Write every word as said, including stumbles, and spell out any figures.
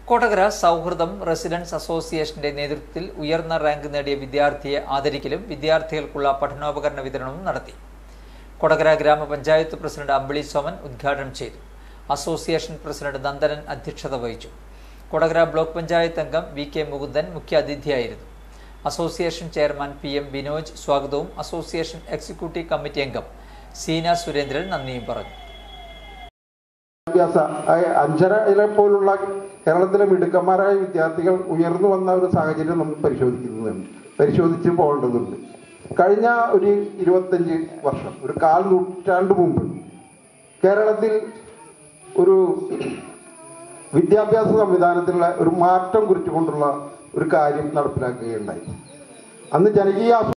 കൊടകര സൗഹൃദം റെസിഡൻസ് അസോസിയേഷന്റെ നേതൃത്വത്തിൽ ഉയർന്ന റാങ്ക് നേടിയ വിദ്യാർത്ഥിയെ ആദരിക്കലും വിദ്യാർത്ഥികൾക്കുള്ള പഠനോപകരണ വിതരണവും നടത്തി. കൊടകര ഗ്രാമപഞ്ചായത്ത് പ്രസിഡന്റ് അമ്പിളി സോമൻ ഉദ്ഘാടനം ചെയ്തു. അസോസിയേഷൻ പ്രസിഡന്റ് നന്ദനൻ അധ്യക്ഷത വഹിച്ചു. കൊടകര ബ്ലോക്ക് പഞ്ചായത്ത് അംഗം വി കെ മുകുന്ദൻ മുഖ്യാതിഥിയായിരുന്നു. Association chairman P M Binoj സ്വാഗതവും അസോസിയേഷൻ എക്സിക്യൂട്ടീവ് കമ്മിറ്റി അംഗം സീന സുരേന്ദ്രൻ നന്ദിയും പറഞ്ഞു. അഞ്ചരയിലെ പോലുള്ള കേരളത്തിലെ മിടുക്കന്മാരായ വിദ്യാർത്ഥികൾ ഉയർന്നു വന്ന ഒരു സാഹചര്യം നമുക്ക് പരിശോധിക്കുന്നുണ്ട് പരിശോധിച്ച് പോകേണ്ടതുണ്ട്. കഴിഞ്ഞ ഒരു ഇരുപത്തഞ്ച് വർഷം, ഒരു കാൽ നൂറ്റാണ്ട് മുമ്പ് കേരളത്തിൽ ഒരു വിദ്യാഭ്യാസ സംവിധാനത്തിലുള്ള ഒരു മാറ്റം കുറിച്ചുകൊണ്ടുള്ള ഒരു കാര്യം നടപ്പിലാക്കുകയുണ്ടായി. അന്ന് ജനകീയ